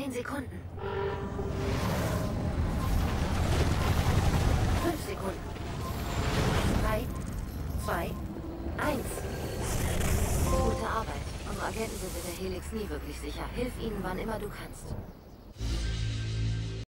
10 Sekunden. 5 Sekunden. 3, 2, 1. Gute Arbeit. Unsere Agenten sind in der Helix nie wirklich sicher. Hilf ihnen, wann immer du kannst.